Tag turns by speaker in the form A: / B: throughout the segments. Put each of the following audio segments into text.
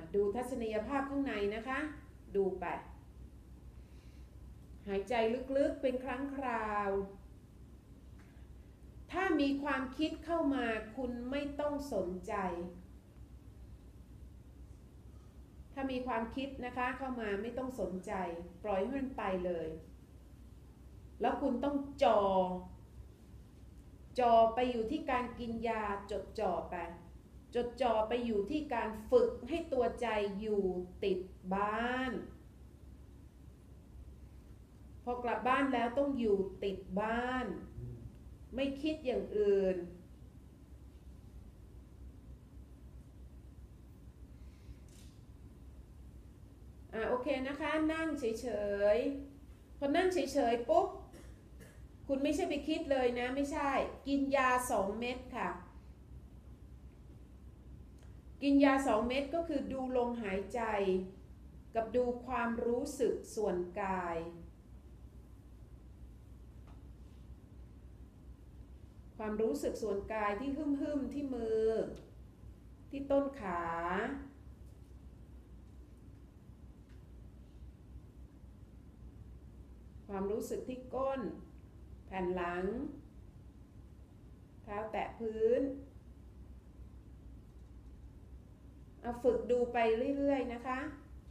A: ดูทัศนียภาพข้างในนะคะ ดูไปหายใจลึกๆเป็นครั้งคราวถ้ามีความคิดเข้ามาคุณไม่ต้องสนใจถ้ามีความคิดนะคะเข้ามาไม่ต้องสนใจปล่อยให้มันไปเลยแล้วคุณต้องจอไปอยู่ที่การกินยาจดจ่อไปจดจ่อไปอยู่ที่การฝึกให้ตัวใจอยู่ติดบ้านพอกลับบ้านแล้วต้องอยู่ติดบ้านไม่คิดอย่างอื่นโอเคนะคะนั่งเฉยๆพอนั่งเฉยๆปุ๊บคุณไม่ใช่ไปคิดเลยนะไม่ใช่กินยา2 เม็ดค่ะกินยา2 เม็ดก็คือดูลมหายใจกับดูความรู้สึกส่วนกายความรู้สึกส่วนกายที่หึ่มๆที่มือที่ต้นขาความรู้สึกที่ก้นแผ่นหลังเท้าแตะพื้นเอาฝึกดูไปเรื่อยๆนะคะ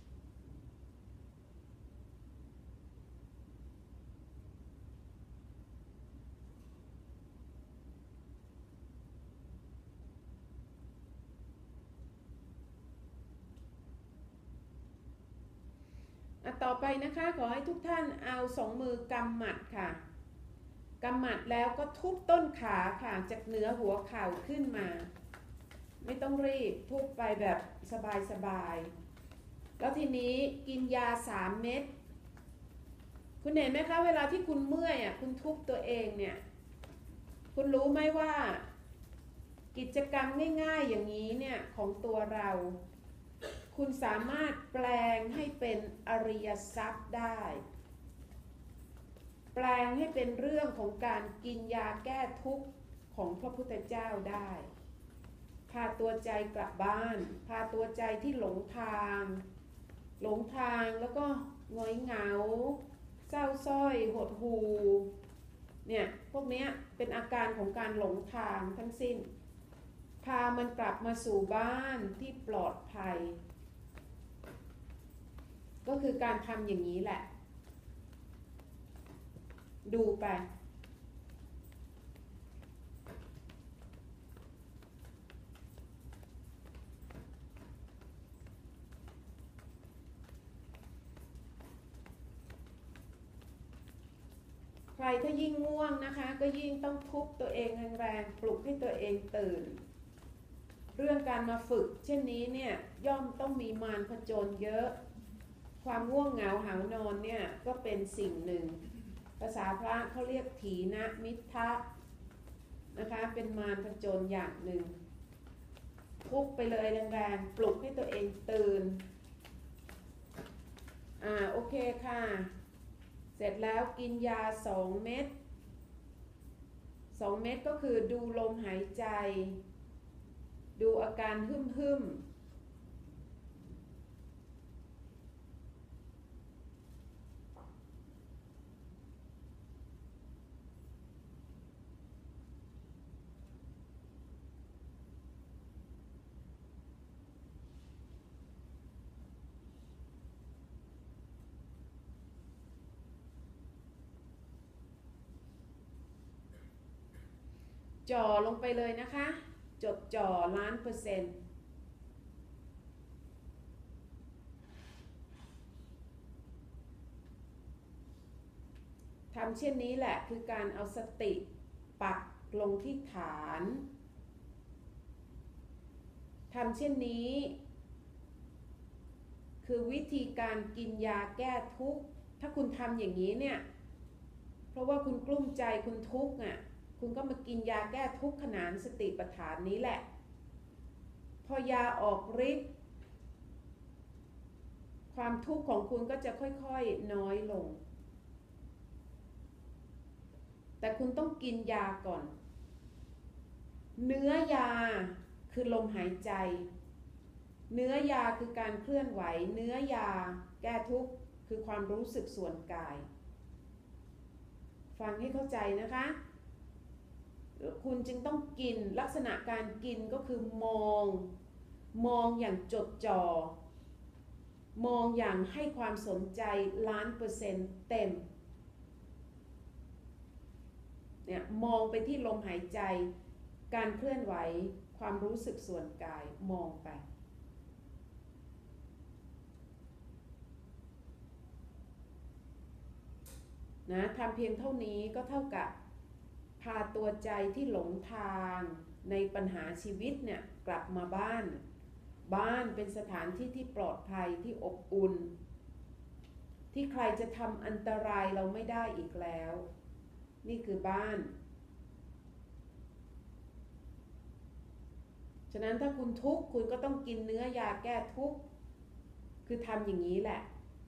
A: ต่อไปนะคะขอให้ทุกท่านเอา2 มือกำหมัดค่ะกำหมัดแล้วก็ทุบต้นขาค่ะจากเหนือหัวเข่าขึ้นมาไม่ต้องรีบทุบไปแบบสบายๆแล้วทีนี้กินยา3 เม็ดคุณเห็นไหมคะเวลาที่คุณเมื่อยคุณทุบตัวเองเนี่ยคุณรู้ไหมว่ากิจกรรมง่ายๆอย่างนี้เนี่ยของตัวเราคุณสามารถแปลงให้เป็นอริยทรัพย์ได้แปลงให้เป็นเรื่องของการกินยาแก้ทุกข์ของพระพุทธเจ้าได้พาตัวใจกลับบ้านพาตัวใจที่หลงทางแล้วก็หงอยเหงาเศร้าส้อยหดหู่เนี่ยพวกนี้เป็นอาการของการหลงทางทั้งสิ้นพามันกลับมาสู่บ้านที่ปลอดภัยก็คือการทำอย่างนี้แหละดูไปใครถ้ายิ่งง่วงนะคะก็ยิ่งต้องทุบตัวเองแรงๆปลุกให้ตัวเองตื่นเรื่องการมาฝึกเช่นนี้เนี่ยย่อมต้องมีมารผจญเยอะความง่วงเหงาหาวนอนเนี่ยก็เป็นสิ่งหนึ่งภาษาพระเขาเรียกถีนมิทะนะคะเป็นมารผจญอย่างหนึ่งทุบไปเลยแรงๆปลุกให้ตัวเองตื่นโอเคค่ะเสร็จแล้วกินยา2 เม็ด2 เม็ดก็คือดูลมหายใจดูอาการหึ่มจ่อลงไปเลยนะคะจดจ่อ1,000,000%ทำเช่นนี้แหละคือการเอาสติปักลงที่ฐานทำเช่นนี้คือวิธีการกินยาแก้ทุกข์ถ้าคุณทำอย่างนี้เนี่ยเพราะว่าคุณกลุ้มใจคุณทุกข์คุณก็มากินยาแก้ทุกข์ขนานสติปัฏฐานนี้แหละพอยาออกฤทธิ์ความทุกข์ของคุณก็จะค่อยๆน้อยลงแต่คุณต้องกินยาก่อนเนื้อยาคือลมหายใจเนื้อยาคือการเคลื่อนไหวเนื้อยาแก้ทุกข์คือความรู้สึกส่วนกายฟังให้เข้าใจนะคะคุณจึงต้องกินลักษณะการกินก็คือมองอย่างจดจ่อมองอย่างให้ความสนใจ1,000,000%เต็มเนี่ยมองไปที่ลมหายใจการเคลื่อนไหวความรู้สึกส่วนกายมองไปนะทำเพียงเท่านี้ก็เท่ากับพาตัวใจที่หลงทางในปัญหาชีวิตเนี่ยกลับมาบ้านเป็นสถานที่ที่ปลอดภัยที่อบอุ่นที่ใครจะทำอันตรายเราไม่ได้อีกแล้วนี่คือบ้านฉะนั้นถ้าคุณทุกข์คุณก็ต้องกินเนื้อยาแก้ทุกข์คือทำอย่างนี้แหละ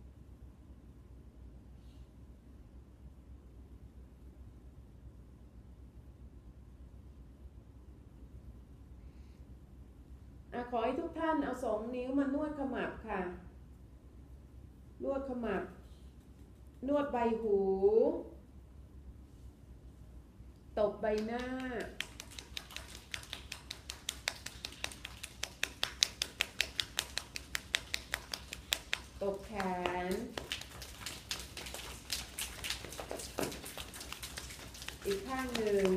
A: ขอให้ทุกท่านเอา2 นิ้วมานวดขมับค่ะนวดขมับนวดใบหูตบใบหน้าตบแขนอีกข้างหนึ่ง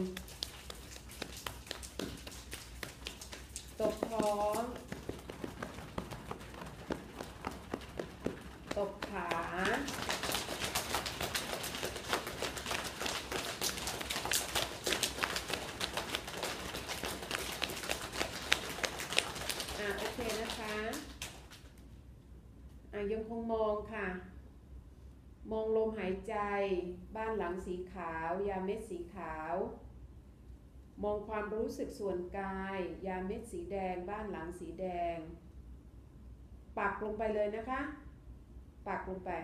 A: ตบท้องตบขาโอเคนะคะยังคงมองค่ะมองลมหายใจบ้านหลังสีขาวยาเม็ดสีขาวมองความรู้สึกส่วนกายยาเม็ดสีแดงบ้านหลังสีแดงปักลงไปเลยนะคะปักลงไป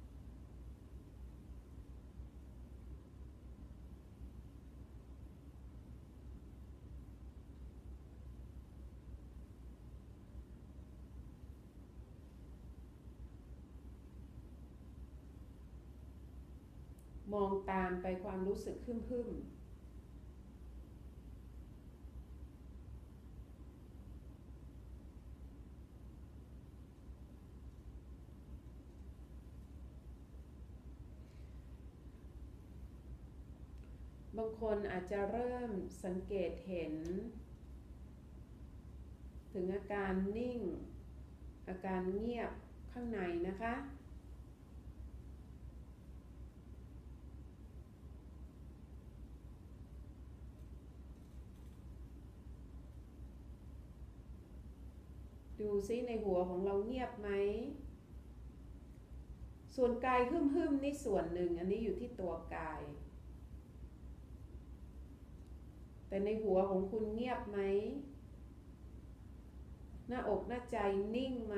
A: มองตามไปความรู้สึกขึ้นบางคนอาจจะเริ่มสังเกตเห็นถึงอาการนิ่งอาการเงียบข้างในนะคะดูซิในหัวของเราเงียบไหมส่วนกายหึ่มนี่ส่วนหนึ่งอันนี้อยู่ที่ตัวกายแต่ในหัวของคุณเงียบไหมหน้าอกหน้าใจนิ่งไหม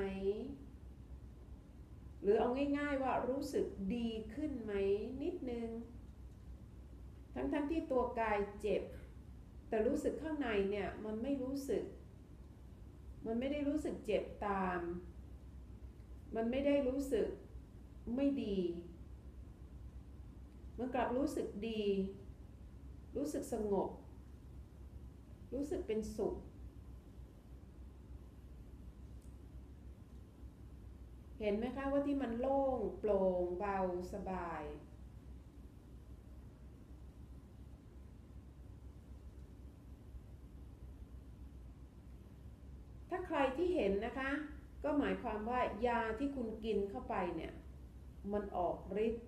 A: หรือเอาง่ายๆว่ารู้สึกดีขึ้นไหมนิดนึงทั้งที่ตัวกายเจ็บแต่รู้สึกข้างในเนี่ยมันไม่รู้สึกมันไม่ได้รู้สึกเจ็บตามมันไม่ได้รู้สึกไม่ดีมันกลับรู้สึกดีรู้สึกสงบรู้สึกเป็นสุขเห็นไหมคะว่าที่มันโล่งโปร่งเบาสบายถ้าใครที่เห็นนะคะก็หมายความว่ายาที่คุณกินเข้าไปเนี่ยมันออกฤทธิ์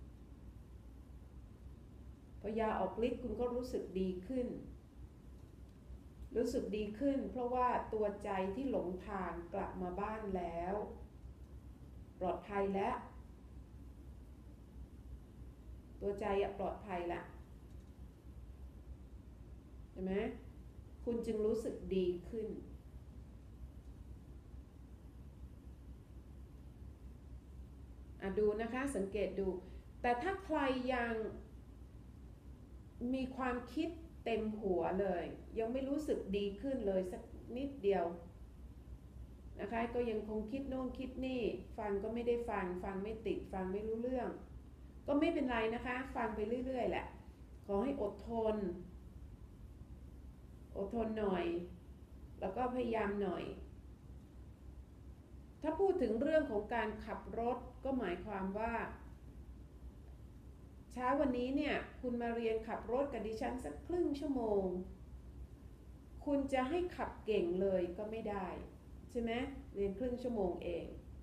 A: พอยาออกฤทธิ์คุณก็รู้สึกดีขึ้นเพราะว่าตัวใจที่หลงทางกลับมาบ้านแล้วปลอดภัยแล้วตัวใจปลอดภัยละใช่ไหมคุณจึงรู้สึกดีขึ้นดูนะคะสังเกตดูแต่ถ้าใครยังมีความคิดเต็มหัวเลยยังไม่รู้สึกดีขึ้นเลยสักนิดเดียวนะคะก็ยังคงคิดโน่นคิดนี่ฟังก็ไม่ได้ฟังไม่ติดฟังไม่รู้เรื่องก็ไม่เป็นไรนะคะฟังไปเรื่อยๆแหละขอให้อดทนหน่อยแล้วก็พยายามหน่อยถ้าพูดถึงเรื่องของการขับรถก็หมายความว่าเช้าวันนี้เนี่ยคุณมาเรียนขับรถกับดิฉันสักครึ่งชั่วโมงคุณจะให้ขับเก่งเลยก็ไม่ได้ใช่ไหมเรียนครึ่งชั่วโมงเอง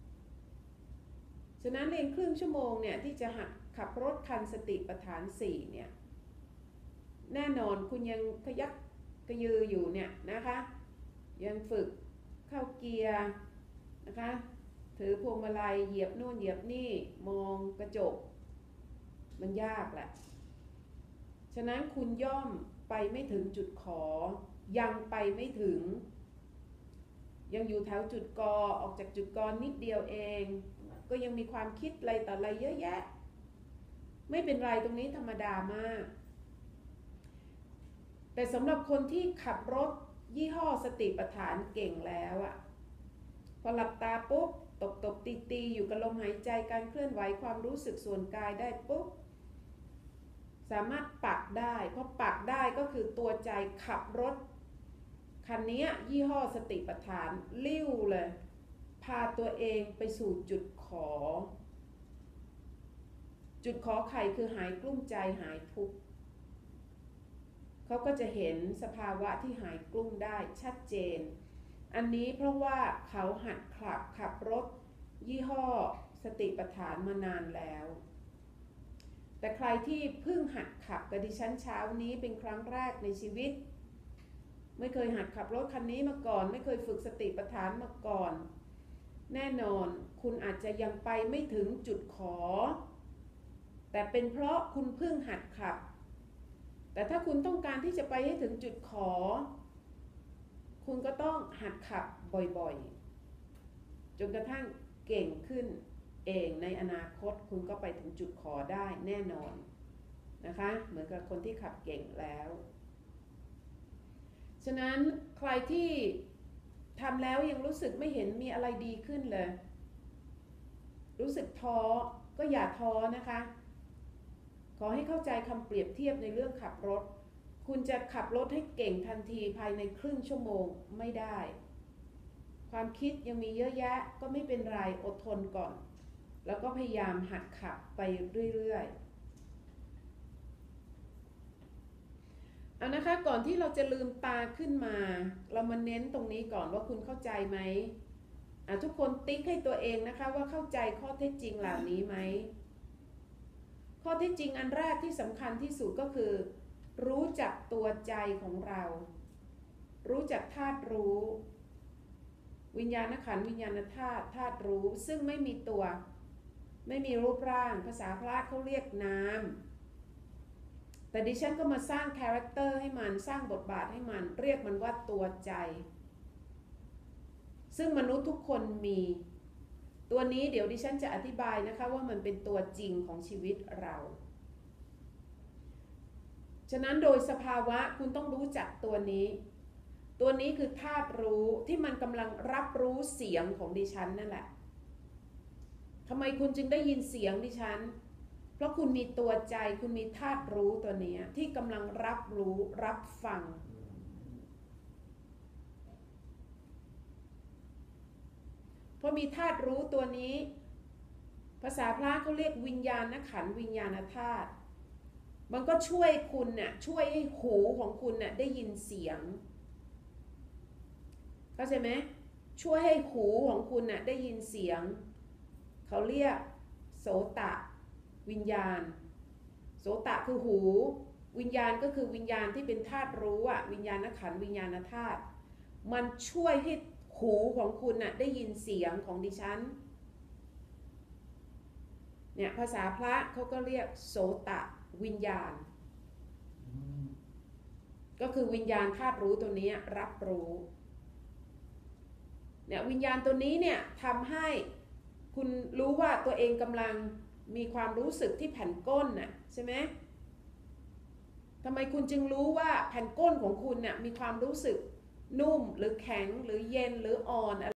A: ฉะนั้นเรียนครึ่งชั่วโมงเนี่ยที่จะหัดขับรถคันสติปัฏฐาน4เนี่ยแน่นอนคุณยังขยักกระยืออยู่เนี่ยนะคะยังฝึกเข้าเกียร์นะคะถือพวงมาลัยเหยียบนู่นเหยียบนี่มองกระจกมันยากแหละฉะนั้นคุณย่อมไปไม่ถึงจุดขอยังไปไม่ถึงยังอยู่แถวจุดกอออกจากจุดกอนิดเดียวเองก็ยังมีความคิดอะไรต่ออะไรเยอะแยะไม่เป็นไรตรงนี้ธรรมดามากแต่สำหรับคนที่ขับรถยี่ห้อสติปัฏฐานเก่งแล้วอะพอหลับตาปุ๊บตบตีอยู่กับลมหายใจการเคลื่อนไหวความรู้สึกส่วนกายได้ปุ๊บสามารถปักได้เพราะปักได้ก็คือตัวใจขับรถคันนี้ยี่ห้อสติปัฏฐานลิ้วเลยพาตัวเองไปสู่จุดขอไข่คือหายกลุ้มใจหายทุกข์เขาก็จะเห็นสภาวะที่หายกลุ้มได้ชัดเจนอันนี้เพราะว่าเขาหัดขับรถยี่ห้อสติปัฏฐานมานานแล้วแต่ใครที่เพิ่งหัดขับกับดิฉันเช้านี้เป็นครั้งแรกในชีวิตไม่เคยหัดขับรถคันนี้มาก่อนไม่เคยฝึกสติปัฏฐานมาก่อนแน่นอนคุณอาจจะยังไปไม่ถึงจุดขอแต่เป็นเพราะคุณเพิ่งหัดขับแต่ถ้าคุณต้องการที่จะไปให้ถึงจุดขอคุณก็ต้องหัดขับบ่อยๆจนกระทั่งเก่งขึ้นเองในอนาคตคุณก็ไปถึงจุดขอได้แน่นอนนะคะเหมือนกับคนที่ขับเก่งแล้วฉะนั้นใครที่ทำแล้วยังรู้สึกไม่เห็นมีอะไรดีขึ้นเลยรู้สึกท้อก็อย่าท้อนะคะขอให้เข้าใจคำเปรียบเทียบในเรื่องขับรถคุณจะขับรถให้เก่งทันทีภายในครึ่งชั่วโมงไม่ได้ความคิดยังมีเยอะแยะก็ไม่เป็นไรอดทนก่อนแล้วก็พยายามหัดขับไปเรื่อยๆเอานะคะก่อนที่เราจะลืมตาขึ้นมาเรามาเน้นตรงนี้ก่อนว่าคุณเข้าใจไหมทุกคนติ๊กให้ตัวเองนะคะว่าเข้าใจข้อเท็จจริงเหล่านี้ไหมข้อเท็จจริงอันแรกที่สำคัญที่สุดก็คือรู้จักตัวใจของเรารู้จักธาตุรู้วิญญาณขันธ์วิญญาณธาตุรู้ซึ่งไม่มีตัวไม่มีรูปร่างภาษาพระเขาเรียกนามแต่ดิฉันก็มาสร้างคาแรคเตอร์ให้มันสร้างบทบาทให้มันเรียกมันว่าตัวใจซึ่งมนุษย์ทุกคนมีตัวนี้เดี๋ยวดิฉันจะอธิบายนะคะว่ามันเป็นตัวจริงของชีวิตเราฉะนั้นโดยสภาวะคุณต้องรู้จักตัวนี้คือธาตุรู้ที่มันกำลังรับรู้เสียงของดิฉันนั่นแหละทำไมคุณจึงได้ยินเสียงดิฉันเพราะคุณมีตัวใจคุณมีธาตุรู้ตัวนี้ที่กำลังรับรู้รับฟังพอมีธาตุรู้ตัวนี้ภาษาพระเขาเรียกวิญญาณขันธ์วิญญาณธาตุมันก็ช่วยคุณน่ะช่วยให้หูของคุณน่ะได้ยินเสียงเข้าใจไหมช่วยให้หูของคุณน่ะได้ยินเสียงเขาเรียกโสตะวิญญาณโสตะคือหูวิญญาณก็คือวิญญาณที่เป็นธาตุรู้อ่ะวิญญาณขันธ์วิญญาณธาตุมันช่วยให้หูของคุณน่ะได้ยินเสียงของดิฉันเนี่ยภาษาพระเขาก็เรียกโสตะวิญญาณก็คือวิญญาณธาตุรู้ตัวนี้รับรู้เนี่ยวิญญาณตัวนี้เนี่ยทำให้คุณรู้ว่าตัวเองกำลังมีความรู้สึกที่แผ่นก้นน่ะใช่ไหมทำไมคุณจึงรู้ว่าแผ่นก้นของคุณน่ะมีความรู้สึกนุ่มหรือแข็งหรือเย็นหรืออ่อน